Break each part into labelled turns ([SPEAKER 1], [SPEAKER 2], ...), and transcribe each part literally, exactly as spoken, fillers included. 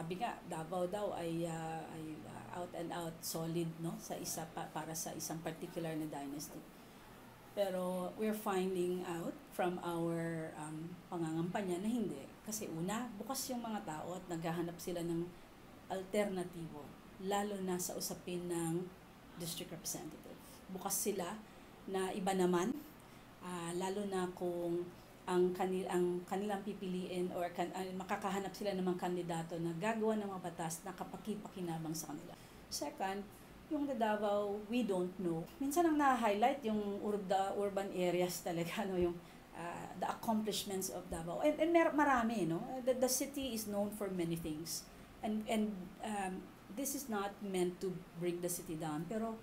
[SPEAKER 1] sabi nga, Davao daw ay, uh, ay uh, out and out solid, no, sa isa pa, para sa isang particular na dynasty. Pero we're finding out from our um, pangangampanya na hindi. Kasi una, bukas yung mga tao at naghahanap sila ng alternatibo, lalo na sa usapin ng district representative. Bukas sila na iba naman, uh, lalo na kung ang, kanil, ang kanilang pipiliin or kan, uh, makakahanap sila ng mga kandidato na gagawa ng mga batas na kapakipakinabang sa kanila. Second, yung the Davao, we don't know. Minsan ang na-highlight yung urba, urban areas talaga, no, yung uh, the accomplishments of Davao. And, and mer- marami, no? The, the city is known for many things. And, and um, this is not meant to bring the city down. Pero,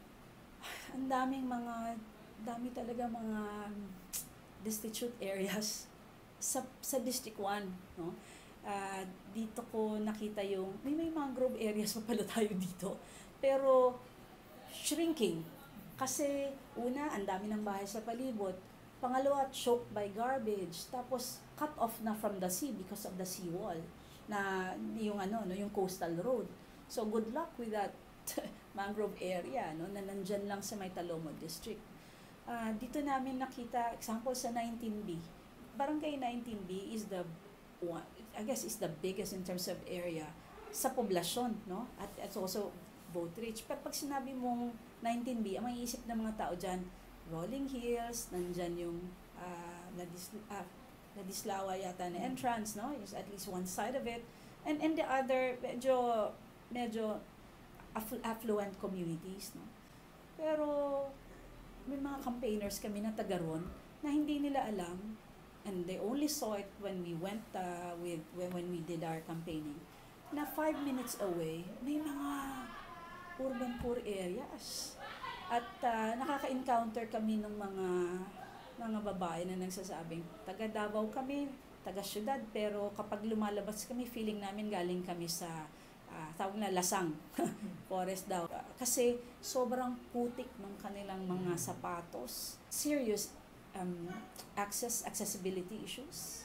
[SPEAKER 1] ang daming mga, dami talaga mga destitute areas sa, sa District one, no? Uh, dito ko nakita yung, may may mangrove areas pa pala tayo dito. Pero, shrinking. Kasi, una, ang dami ng bahay sa palibot. Pangalawa, choked by garbage. Tapos, cut off na from the sea because of the seawall. Na yung ano, no, yung coastal road. So, good luck with that mangrove area, no, na nandyan lang sa may Talomo District. Uh, dito namin nakita, example sa nineteen B. Barangay nineteen B is the, one, I guess, is the biggest in terms of area sa poblasyon, no? At it's also vote rich. Pero pag sinabi mong nineteen B, ang maiisip ng mga tao dyan, rolling hills, nandyan yung uh, Ladis, uh, Ladislawa yata na entrance, no? Is at least one side of it. And and the other, medyo, medyo afflu- affluent communities, no? Pero may mga campaigners kami na taga ron na hindi nila alam, and they only saw it when we went uh, with when, when we did our campaigning, na five minutes away, may mga urban poor areas. At uh, nakaka-encounter kami ng mga mga babae na nagsasabing, taga Davao kami, taga syudad, pero kapag lumalabas kami, feeling namin galing kami sa uh, tawag na lasang, forest daw. Uh, kasi sobrang putik ng kanilang mga sapatos. Serious um, access, accessibility issues.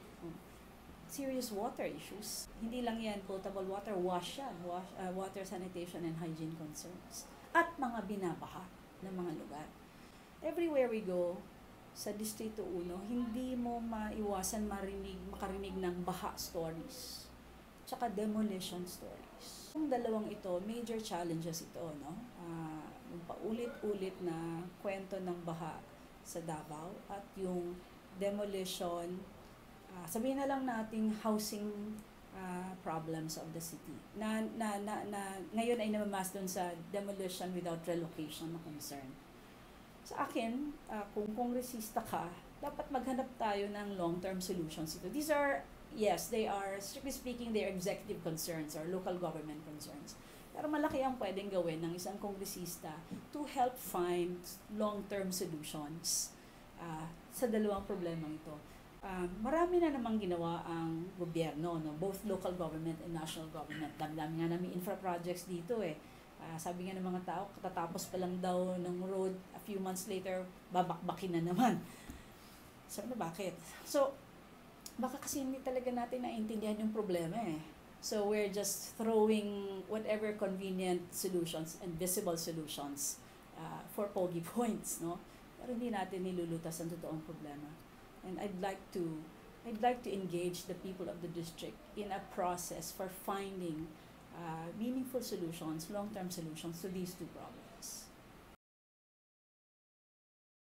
[SPEAKER 1] Serious water issues. Hindi lang yan potable water, wash yan, wash, uh, water sanitation and hygiene concerns. At mga binabaha ng mga lugar. Everywhere we go, sa Distrito one, hindi mo maiwasan marinig, makarinig ng baha stories. Tsaka demolition stories. Yung dalawang ito, major challenges ito, no? Uh, yung paulit-ulit na kwento ng baha sa Davao at yung demolition, Uh, sabihin na lang nating housing uh, problems of the city na, na, na, na ngayon ay namamas dun sa demolition without relocation na concern. Sa akin, uh, kung kongresista ka, dapat maghanap tayo ng long-term solutions ito. These are, yes, they are, strictly speaking, they are executive concerns or local government concerns. Pero malaki ang pwedeng gawin ng isang kongresista to help find long-term solutions uh, sa dalawang problemang ito. Um, marami na namang ginawa ang gobyerno, no? Both local government and national government. Dami-dami nga namin infra projects dito eh. Uh, sabi nga ng mga tao, katatapos pa lang daw ng road, a few months later, babakbakin na naman. Sabi na bakit? So, baka kasi hindi talaga natin naintindihan yung problema eh. So, we're just throwing whatever convenient solutions and visible solutions uh, for pogi points, no? Pero hindi natin nilulutas ang totoong problema. And I'd like to, I'd like to engage the people of the district in a process for finding uh, meaningful solutions, long-term solutions to these two problems.